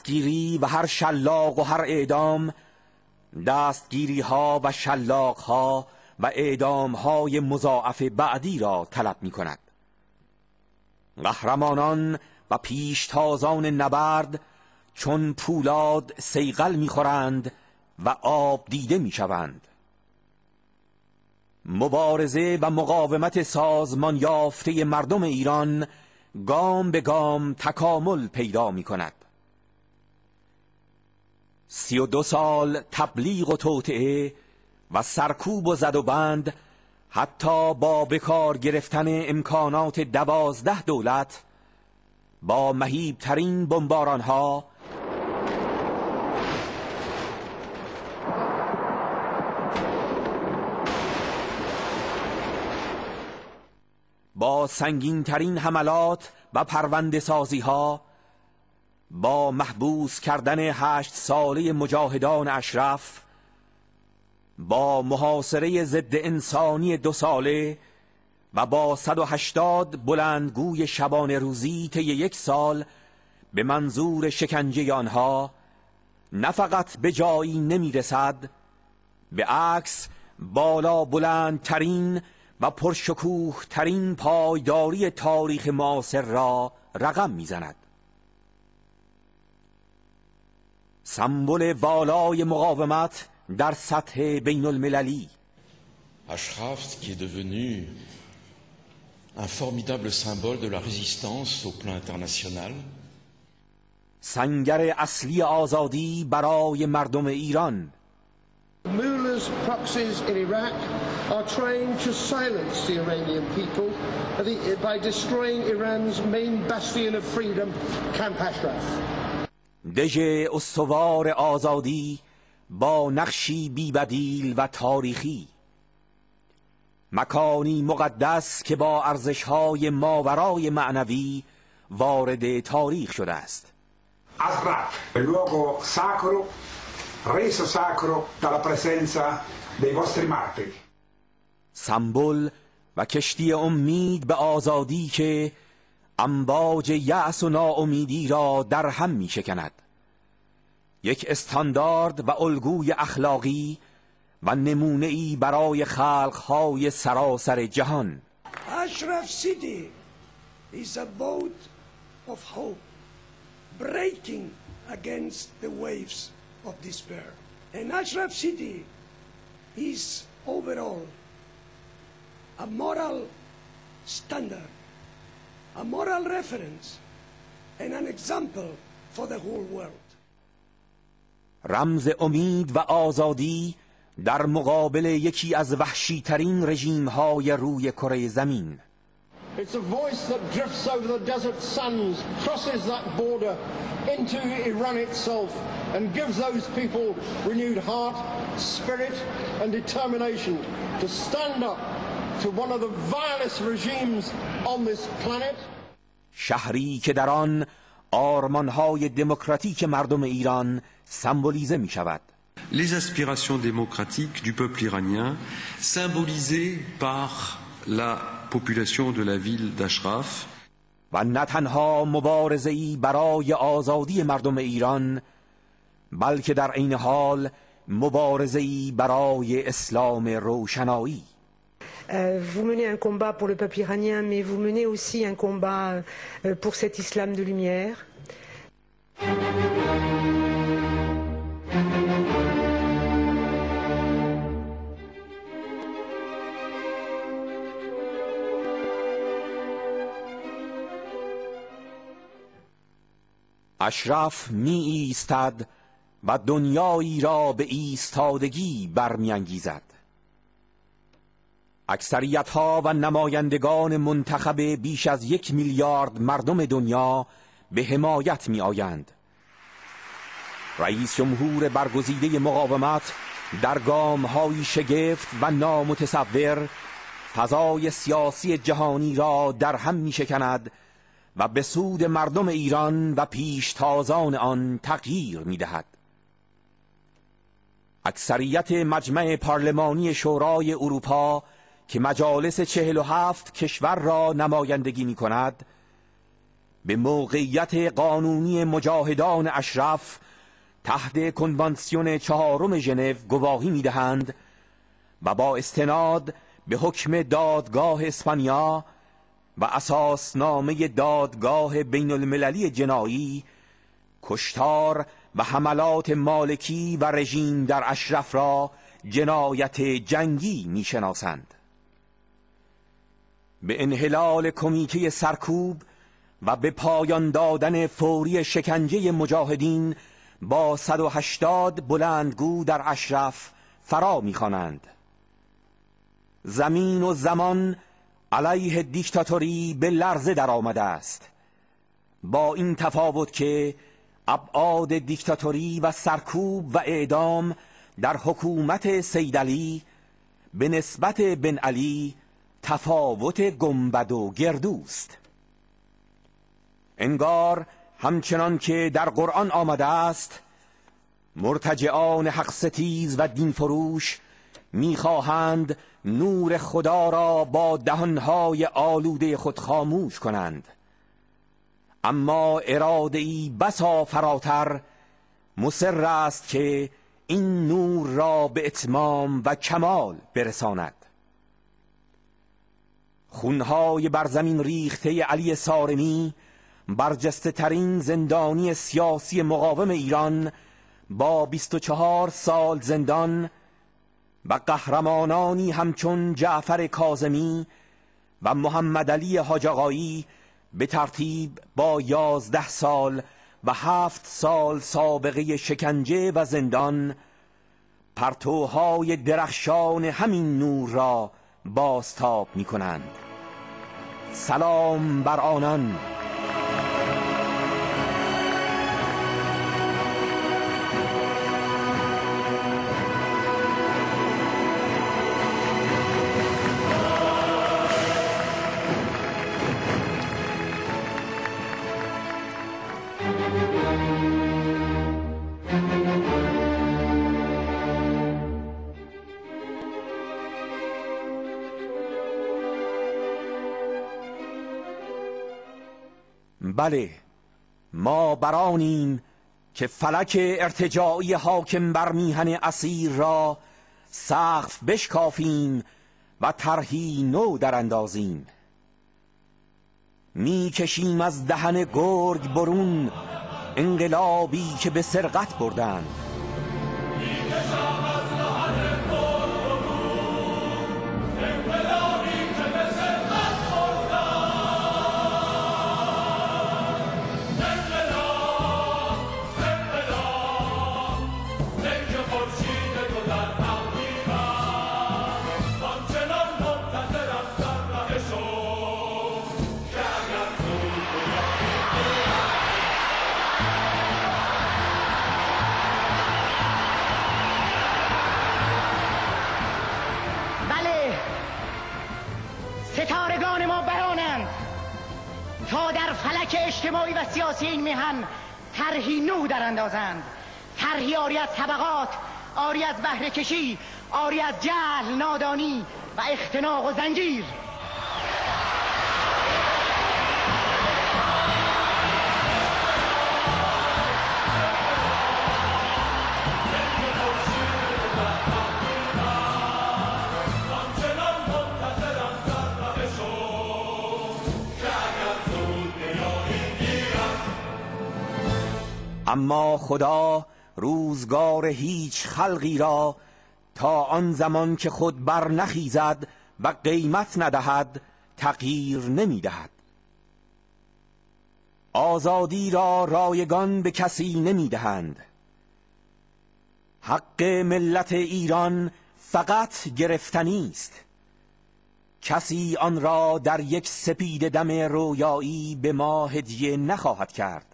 دستگیری و هر شلاق و هر اعدام، دستگیری ها و شلاق ها و اعدام های مضاعف بعدی را طلب می کند. قهرمانان و پیشتازان نبرد چون پولاد صیقل می خورند و آب دیده می شوند. مبارزه و مقاومت سازمان یافته مردم ایران گام به گام تکامل پیدا می کند. 32 سال تبلیغ و توطئه و سرکوب و زد و بند، حتی با بکار گرفتن امکانات 12 دولت، با مهیبترین بمبارانها، با سنگین‌ترین حملات و پرونده سازی ها، با محبوس کردن 8 ساله مجاهدان اشرف، با محاصره ضد انسانی 2 ساله و با 180 بلندگوی شبانه روزی طی 1 سال به منظور شکنجه آنها نه فقط به جایی نمی رسد، به عکس بالا بلندترین و پرشکوه ترین پایداری تاریخ معاصر را رقم میزند. سمبل والای مقاومت در سطح بین المللی. Ashraf, qui est devenu un formidable symbole de la résistance au plan international. سنگر اصلی آزادی برای مردم ایران. Mullah's proxies in Iraq are trying to silence the Iranian people by destroying Iran's main bastion of freedom, Camp Ashraf. دژ استوار آزادی با نقشی بی‌بدیل و تاریخی، مکانی مقدس که با ارزش‌های ماورای معنوی وارد تاریخ شده است. Ashraf, il luogo sacro, reso sacro dalla presenza dei vostri martiri. سمبل و کشتی امید به آزادی که امواج یأس و ناامیدی را در هم می شکند. یک استاندارد و الگوی اخلاقی و نمونه‌ای برای خلق‌های سراسر جهان. Ashraf City is a boat of hope, breaking against the waves of despair. And Ashraf City is overall a moral standard, a moral reference, and an example for the whole world. رمز امید و آزادی در مقابل یکی از وحشی‌ترین رژیم‌های روی کره زمین. It's a voice that drifts over the desert sands, crosses that border into Iran itself, and gives those people renewed heart, spirit, and determination to stand up to one of the vilest regimes on this planet. شهری که در آن آرمان‌های دموکراتیک مردم ایران سمبولیزه می شود. Les aspirations démocratiques du peuple iranien, symbolisées par la population de la ville d'Ashraf. و نه تنها مبارزه‌ای برای آزادی مردم ایران، بلکه در عین حال مبارزه‌ای برای اسلام روشنایی. Vous menez un combat pour le peuple iranien, mais vous menez aussi un combat pour cet islam de lumière. اشرف می ایستد و دنیایی را به ایستادگی برمی‌انگیزد. اکثریت‌ها و نمایندگان منتخب بیش از 1 میلیارد مردم دنیا به حمایت می‌آیند. رئیس جمهور برگزیده مقاومت در گام‌های شگفت و نامتصور فضای سیاسی جهانی را در هم می‌شکند و به سود مردم ایران و پیشتازان آن تغییر می‌دهد. اکثریت مجمع پارلمانی شورای اروپا که مجالس 47 کشور را نمایندگی می‌کند، به موقعیت قانونی مجاهدان اشرف تحت کنوانسیون 4 ژنو گواهی می‌دهند و با استناد به حکم دادگاه اسپانیا و اساسنامه دادگاه بین المللی جنایی کشتار و حملات مالکی و رژیم در اشرف را جنایت جنگی می‌شناسند. به انحلال کمیته سرکوب و به پایان دادن فوری شکنجه مجاهدین با 180 بلندگو در اشرف فرا می‌خوانند. زمین و زمان علیه دیکتاتوری به لرزه در آمده است، با این تفاوت که ابعاد دیکتاتوری و سرکوب و اعدام در حکومت سیدعلی به نسبت بن علی تفاوت گنبد و گردوست. انگار همچنان که در قرآن آمده است مرتجعان حق ستیز و دین فروش می‌خواهند نور خدا را با دهانهای آلوده خود خاموش کنند، اما اراده‌ای بسا فراتر مصر است که این نور را به اتمام و کمال برساند. خونهای بر زمین ریخته علی صارمی، برجسته ترین زندانی سیاسی مقاوم ایران، با 24 سال زندان و قهرمانانی همچون جعفر کاظمی و محمد علی حاج آقایی به ترتیب با 11 سال و 7 سال سابقه شکنجه و زندان، پرتوهای درخشان همین نور را بازتاب می کنند. سلام بر آنان. بله، ما برانیم که فلک ارتجاعی حاکم بر میهن اسیر را سقف بشکافیم و طرحی نو در اندازیم. میکشیم از دهن گرگ برون انقلابی که به سرقت بردند. ستارگان ما برانند تا در فلک اجتماعی و سیاسی این میهن طرحی نو در اندازند، طرحی آری از طبقات، آری از بهره کشی، آری از جهل، نادانی و اختناق و زنجیر. اما خدا روزگار هیچ خلقی را تا آن زمان که خود بر نخیزد و قیمت ندهد تغییر نمی دهد. آزادی را رایگان به کسی نمی دهند. حق ملت ایران فقط گرفتنی است. کسی آن را در یک سپید دم رویایی به ما هدیه نخواهد کرد.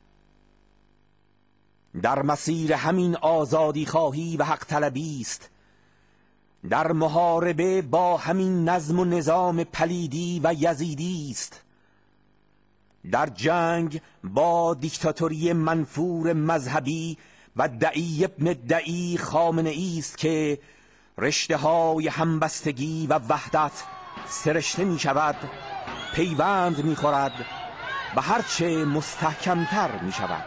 در مسیر همین آزادی خواهی و حق طلبی است، در محاربه با همین نظم و نظام پلیدی و یزیدی است، در جنگ با دیکتاتوری منفور مذهبی و دعی ابن دعی خامنه‌ای است که رشته های همبستگی و وحدت سرشته می شود، پیوند می خورد به هرچه مستحکمتر می شود.